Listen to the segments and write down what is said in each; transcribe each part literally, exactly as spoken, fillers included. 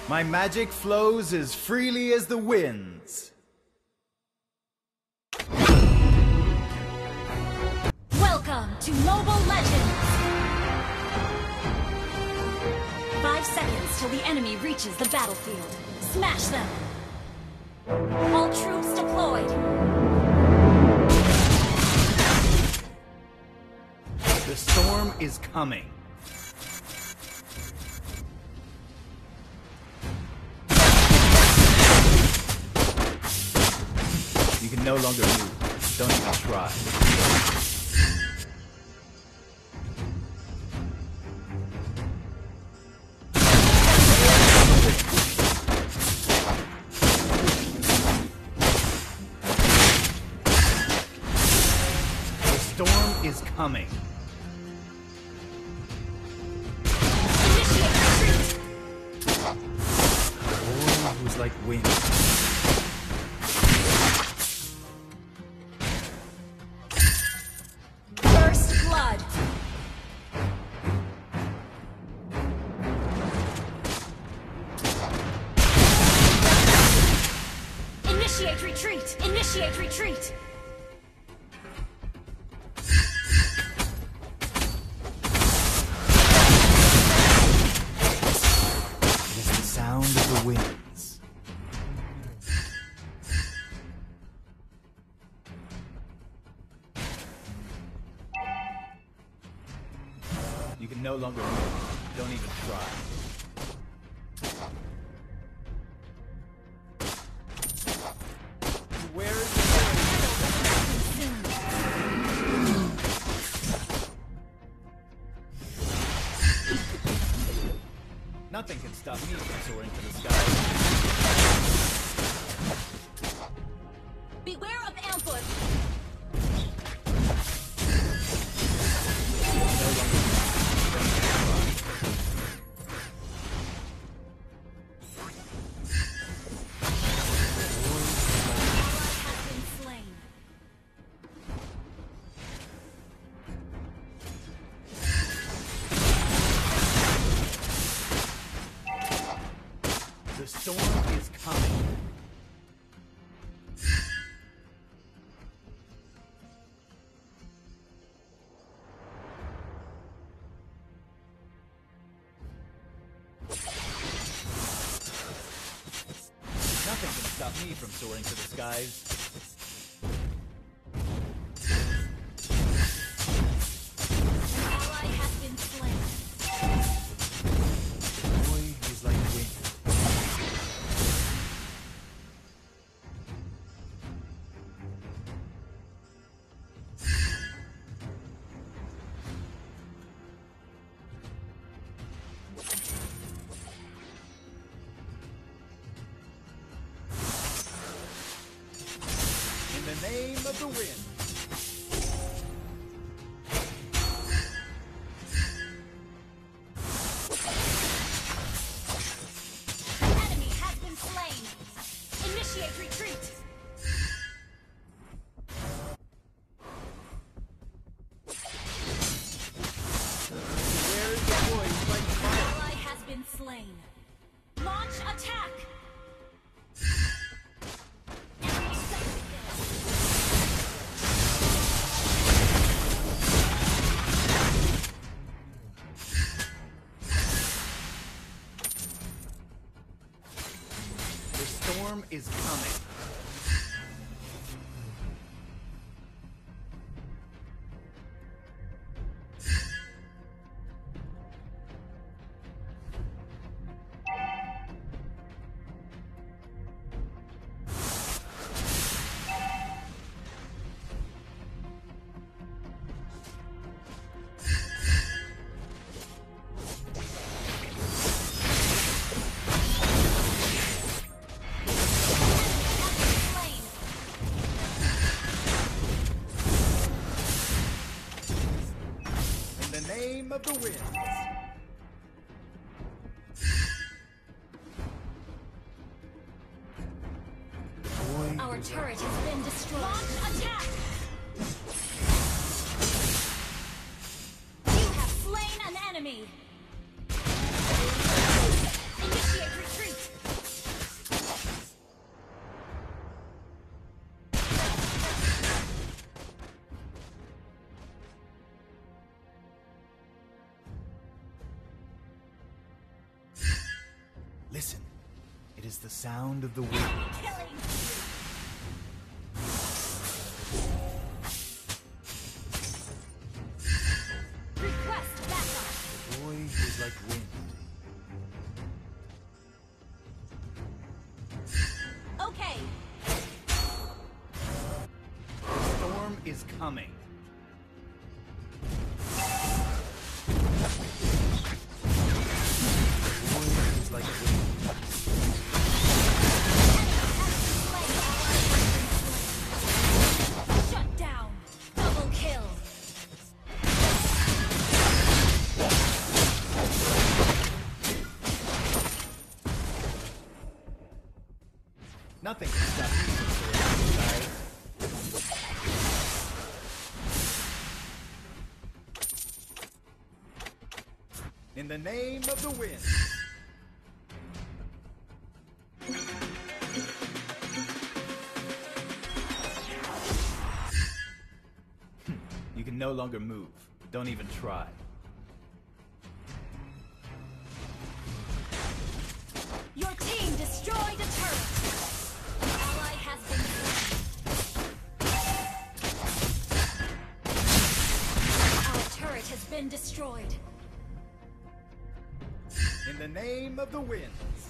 My magic flows as freely as the winds. Welcome to Mobile Legends! Five seconds till the enemy reaches the battlefield. Smash them! All troops deployed! The storm is coming. You can no longer move. Don't even try. The storm is coming. Oh, who's like wind. First blood! Initiate retreat! Initiate retreat! It is the sound of the winds. You can no longer move. Don't even try. Where is the Nothing can stop me from soaring to the sky. Beware of ambush! The storm is coming. Nothing can stop me from soaring to the skies. An ally has been slain. Boy who's like wind. In the name of the wind. An enemy has been slain. Initiate retreat. Where is the boy who's like An fire? ally has been slain. Launch attack. Enemy second kill. The storm is coming. In the name of the winds. Boy Our who's turret has been destroyed. Launch attack! You have slain an enemy! Initiate retreat! Listen, it is the sound of the wind. Killing. Request backup. The boy who is like wind. Okay. The storm is coming. The boy who is like wind. Shut down. Double kill. Nothing can stop me from soaring through the skies. In the name of the wind. You can no longer move. Don't even try. Your team destroyed a turret. An ally has been slain. Our turret has been destroyed. In the name of the winds.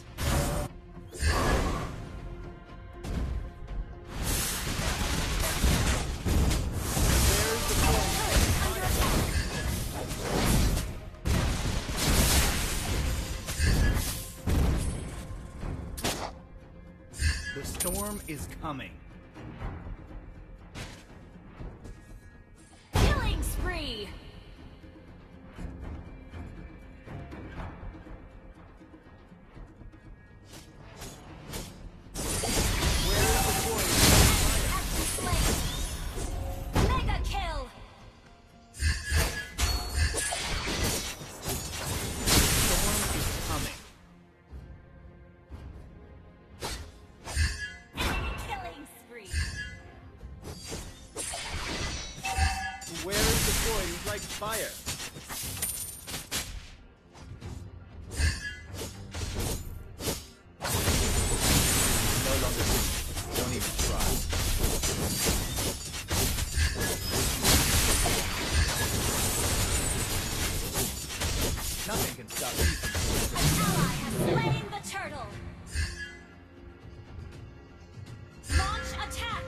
There's the point. Turret is under attack. The storm is coming. Killing spree. Mega kill! Storm is coming. Killing spree! Where is the boy who's like fire? No longer do. Don't even try. Nothing can stop me from An ally has slain the turtle! Launch attack!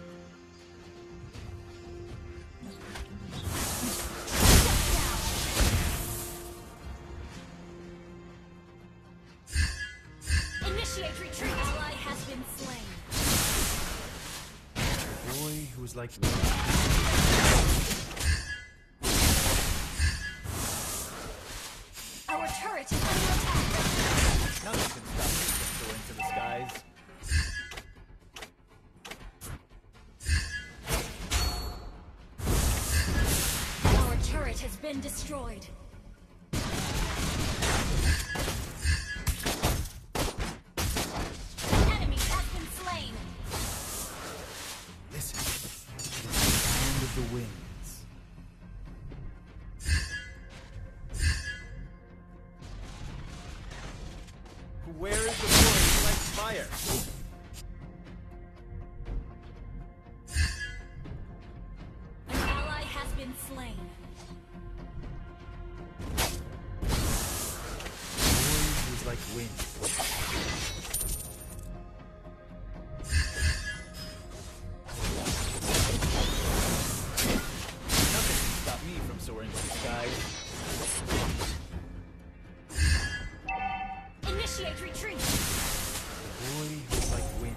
Shut down! Initiate retreat! Ally has been slain. the boy who is like Our turret is under attack. Nothing can stop me from soaring to the skies. Our turret has been destroyed. An enemy has been slain. Listen, it is the sound of the winds. Where is the boy who likes fire? An ally has been slain. The boy who is like wind. Nothing can stop me from soaring to the skies. Initiate retreat. The boy who is like wind.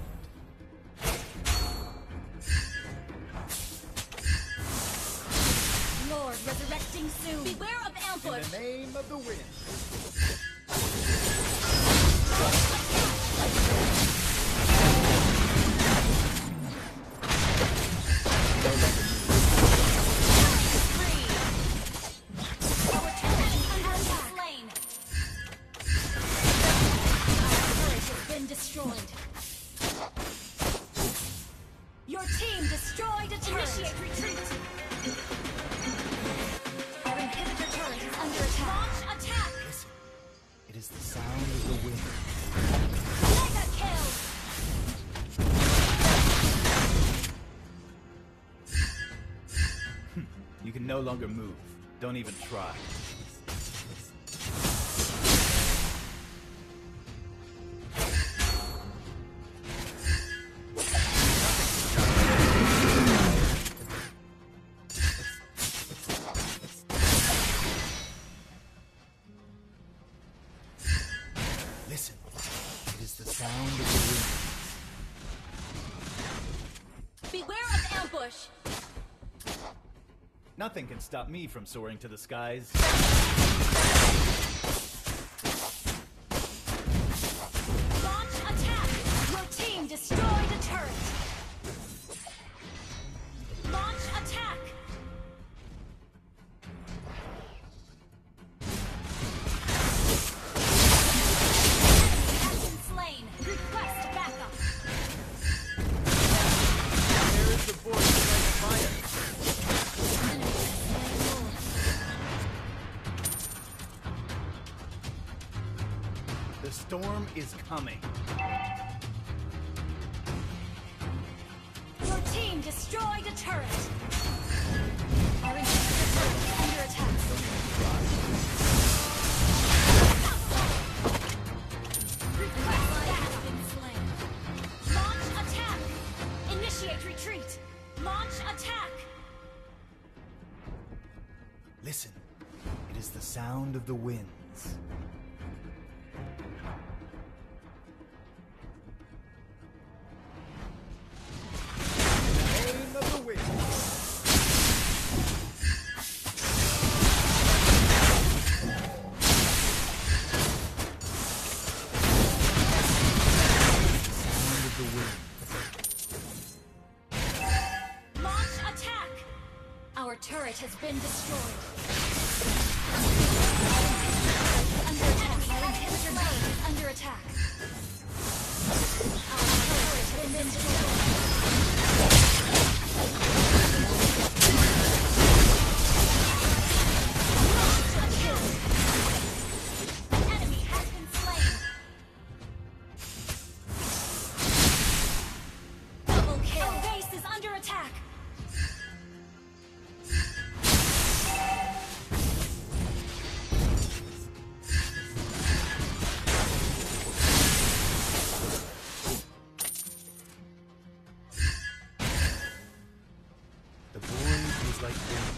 Lord resurrecting soon. Beware of In ambush. the name of the wind. Spree. Our turret is under attack. Our turret has been destroyed. Your team destroyed a turret. Initiate retreat. Our inhibitor turret is under attack. Launch attack. Listen, it is the sound of the wind. You can no longer move. Don't even try. Listen, it is the sound of the wind. Beware of ambush! Nothing can stop me from soaring to the skies. Launch attack! Your team destroyed a turret! Launch attack! Enemy has been slain! Request backup! Where is the boy who lights fire? The storm is coming. Your team destroyed a turret! Our inhibitor turret is under attack. Request has been slain. Launch attack! Initiate retreat! Launch attack! Listen, it is the sound of the winds. Name of the wind. Sound of the wind. Launch attack! Our turret has been destroyed. Under attack. Our inhibitor turret is under attack. Our turret has been destroyed. Monster kill! An enemy has been slain. Double kill! Our base is under attack. The boy was like wind.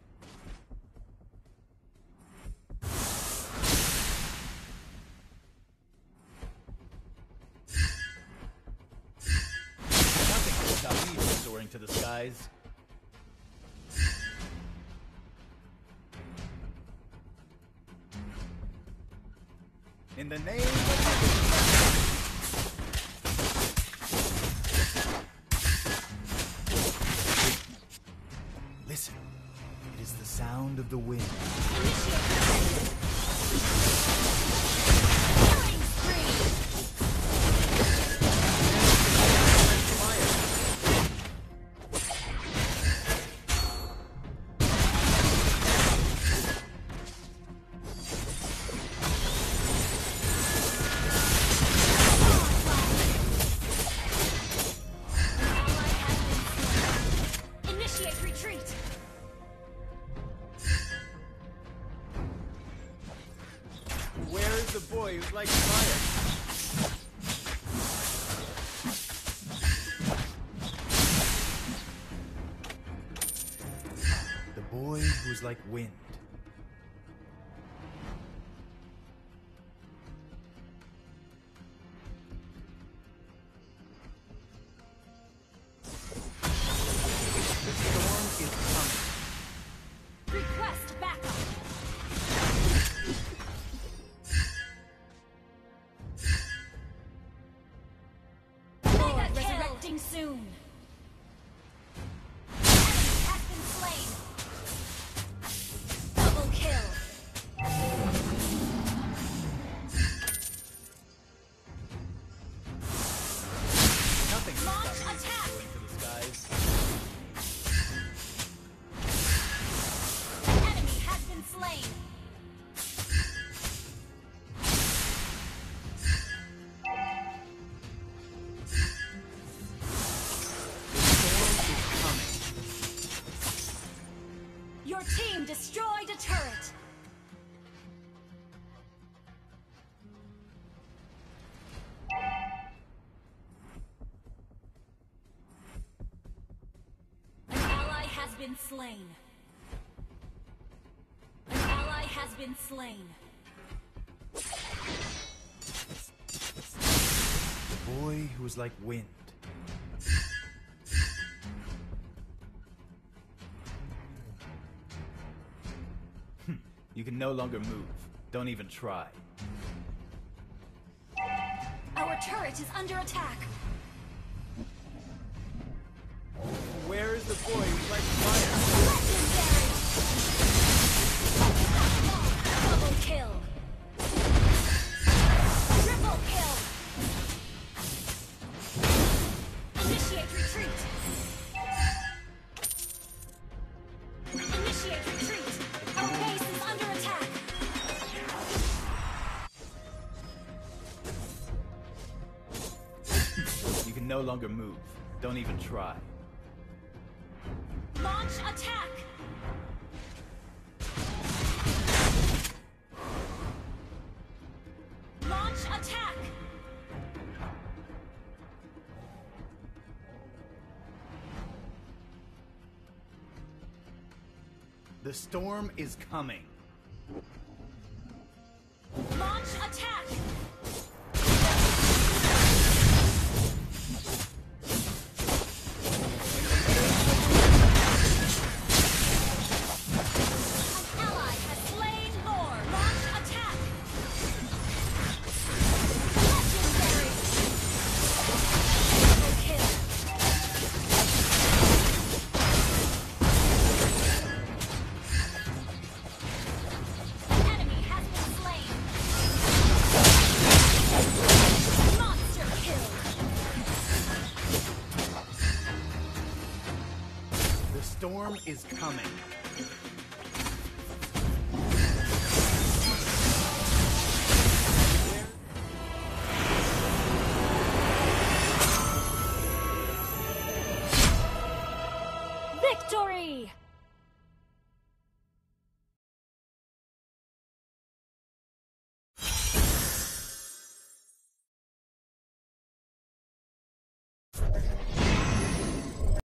Nothing can stop me from soaring to the skies. In the name of Listen, it is the sound of the wind. Initiate retreat. Killing spree. Initiate retreat. Where is the boy who lights fire? The boy who was like wind. The storm is coming. Request backup. Mega resurrecting soon. Enemy has been slain. Double kill. Nothing can Launch stop me attack. from soaring to the skies. An enemy has been slain. Your team destroyed a turret. An ally has been slain. An ally has been slain. The boy who was like wind. You can no longer move. Don't even try. Our turret is under attack. Where is the boy who's like fire? Legendary! Double kill! Triple kill! Initiate retreat! Initiate retreat! Our base is under attack! You can no longer move. Don't even try. Launch attack! Launch attack! The storm is coming. Launch attack! An ally has slain Lord! Launch attack! Legendary! Double kill! An enemy has been slain! Monster kill! The storm is coming. Victory! You